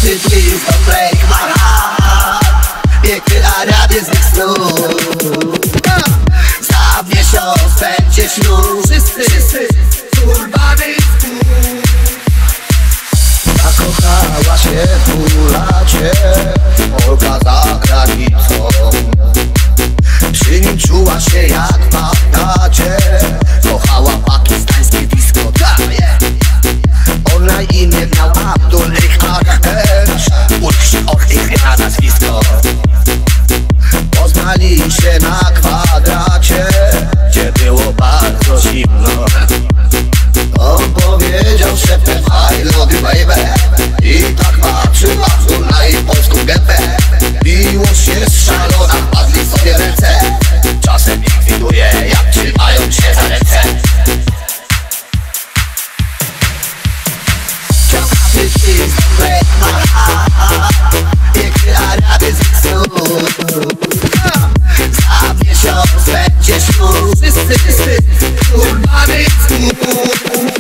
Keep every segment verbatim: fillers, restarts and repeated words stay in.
Please don't break my heart. Piękny Arabie z mych snów. Za miesiąc będzie ślub. Wszyscy, wszyscy turbany z gór. Zakochała się w mulacie, Polka za granicą. Przy nim czuła się jak w Bagdadzie. Kochała pakistańskie disco. On na imię miał Abdul Uczy od ich na nazwisko. Poznali się na kwadracie, gdzie było bardzo zimno. On powiedział szeptem I love you baby. I tak patrzy Abdul na jej polską gębę. Miłość jest szalona, padli sobie ręce. Czasem likwiduje, jak trzymają się za ręce. Please break my heart. Piękny Arabie z mych snów. Za miesiąc będzie ślub. Wszyscy, wszyscy turbany z gór.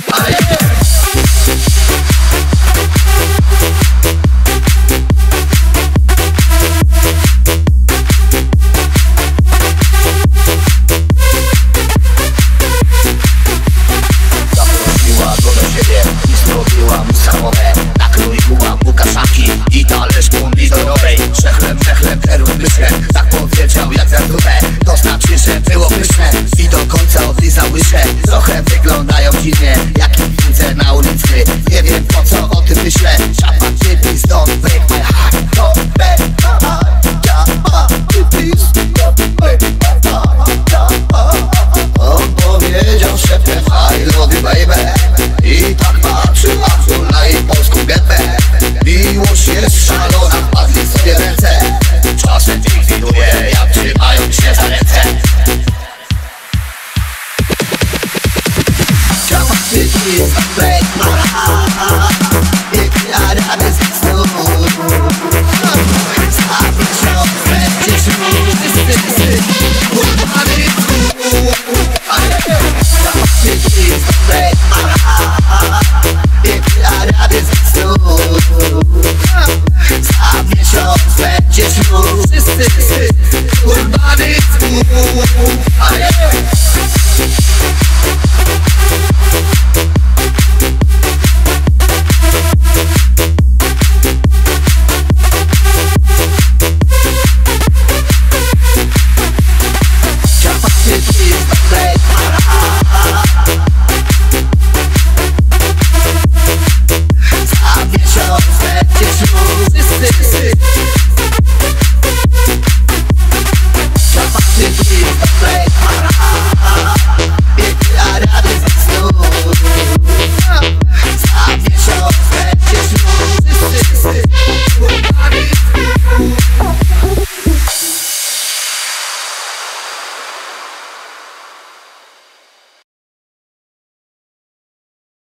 Zaprosiła go do siebie i zrobiła mu samowę. Nakroiła mu kaszanki i talerz pomidorowej. Przechlem, przechlem, terun myszkę. Tak powiedział jak zatruwe. To znaczy, że było pyszne. I do końca odlizał łyżkę. Trochę wyglądają dziwnie, jak ich widzę na ulicy. Nie wiem po co o tym myślę. Szapa, please don't break my heart. Don't break my heart. Szapa, please don't break my heart. On powiedział szeptem I love you baby. I tak patrzy Abdul na jej polską gębę. Miłość jest szalona, padli sobie ręce. Czasem likwiduje, jak trzymają się za ręce. Please